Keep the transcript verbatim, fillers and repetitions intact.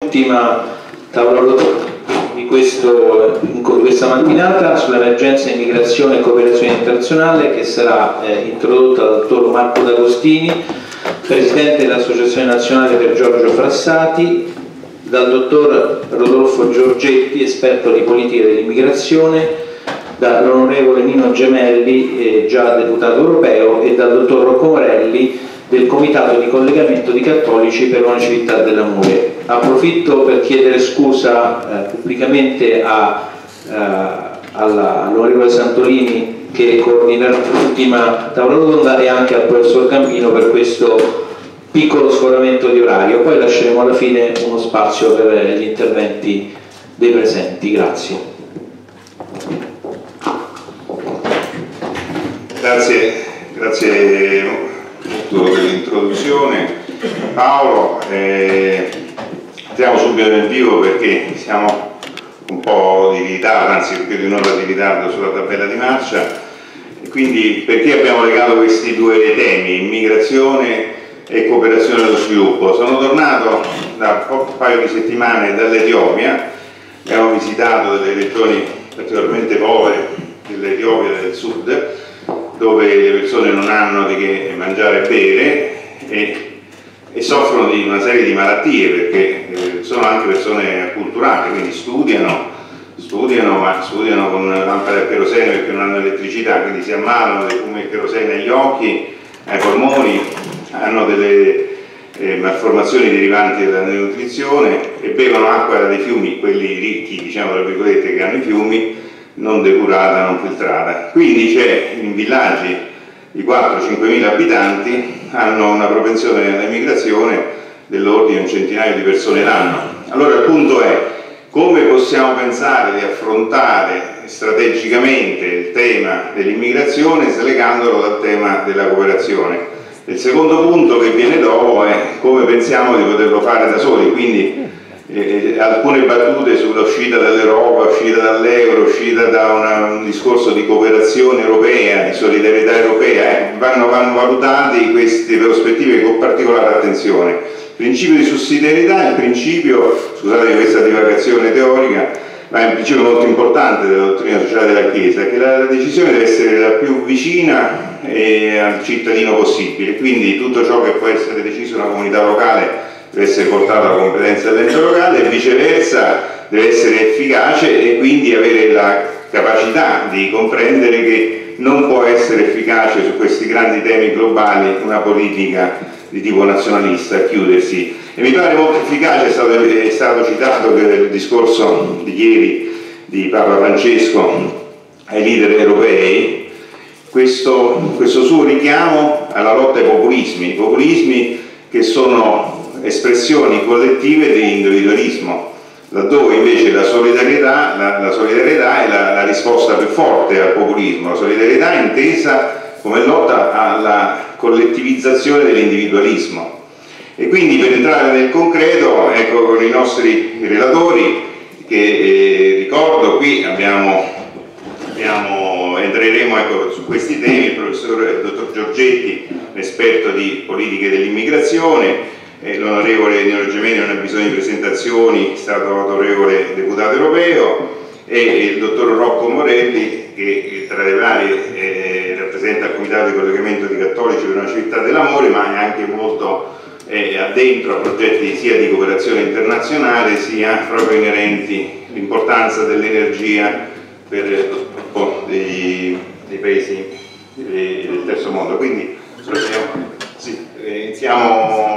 L'ultima tavola rotonda di, questo, di questa mattinata sull'emergenza immigrazione e cooperazione internazionale, che sarà eh, introdotta dal dottor Marco D'Agostini, presidente dell'Associazione Nazionale per Giorgio Frassati, dal dottor Rodolfo Giorgetti, esperto di politica dell'immigrazione, dall'onorevole Nino Gemelli, eh, già deputato europeo, e dal dottor Rocco Morelli del Comitato di Collegamento di Cattolici per una civiltà dell'amore. Approfitto per chiedere scusa eh, pubblicamente eh, all'onorevole Santolini, che coordinerà l'ultima tavola rotonda, e anche al professor Gambino per questo piccolo sforamento di orario. Poi lasceremo alla fine uno spazio per gli interventi dei presenti. Grazie. Grazie, grazie molto dell'introduzione Paolo. Eh, entriamo subito nel vivo perché siamo un po' di ritardo, anzi più di un'ora di ritardo sulla tabella di marcia, e quindi perché abbiamo legato questi due temi, immigrazione e cooperazione allo sviluppo. Sono tornato da un paio di settimane dall'Etiopia, abbiamo visitato delle regioni particolarmente povere dell'Etiopia del sud, dove le persone non hanno di che mangiare e bere e, e soffrono di una serie di malattie, perché eh, sono anche persone acculturate, quindi studiano, studiano, ma studiano con lampade a kerosene perché non hanno elettricità, quindi si ammalano dei fumi di kerosene agli occhi, ai polmoni, hanno delle eh, malformazioni derivanti dalla nutrizione e bevono acqua dai fiumi, quelli ricchi, diciamo tra virgolette, che hanno i fiumi, non depurata, non filtrata. Quindi c'è in villaggi di quattro cinque mila abitanti hanno una propensione all'immigrazione dell'ordine di un centinaio di persone l'anno. Allora il punto è: come possiamo pensare di affrontare strategicamente il tema dell'immigrazione slegandolo dal tema della cooperazione? Il secondo punto che viene dopo è come pensiamo di poterlo fare da soli, quindi eh, alcune battute sull'uscita dall'Europa, uscita dall'euro, uscita da una, un discorso di cooperazione europea, di solidarietà europea, eh, vanno, vanno valutati queste prospettive con particolare attenzione. Il principio di sussidiarietà è il principio, scusate questa divagazione teorica, ma è un principio molto importante della dottrina sociale della Chiesa, che la, la decisione deve essere la più vicina eh, al cittadino possibile, quindi tutto ciò che può essere deciso in una comunità locale deve essere portato alla competenza dell'ente locale e viceversa deve essere efficace e quindi avere la capacità di comprendere che non può essere efficace su questi grandi temi globali una politica di tipo nazionalista, chiudersi. E mi pare molto efficace, è stato, è stato citato che nel discorso di ieri di Papa Francesco ai leader europei, questo, questo suo richiamo alla lotta ai populismi, populismi che sono espressioni collettive di individualismo, laddove invece la solidarietà, la, la solidarietà è la, la risposta più forte al populismo. La solidarietà è intesa come lotta alla collettivizzazione dell'individualismo. E quindi, per entrare nel concreto, ecco, con i nostri relatori, che eh, ricordo qui abbiamo, abbiamo entreremo ecco, su questi temi, il professor il dottor Giorgetti, esperto di politiche dell'immigrazione, eh, l'onorevole Nino Gemelli, non ha bisogno di presentazioni, è stato autorevole deputato europeo, e il dottor Rocco Morelli, che tra le varie eh, rappresenta il Comitato di Collegamento di Cattolici per una civiltà dell'amore, ma è anche molto eh, addentro a progetti sia di cooperazione internazionale sia proprio inerenti all'importanza dell'energia per lo sviluppo dei, dei paesi del terzo mondo. Quindi sì, iniziamo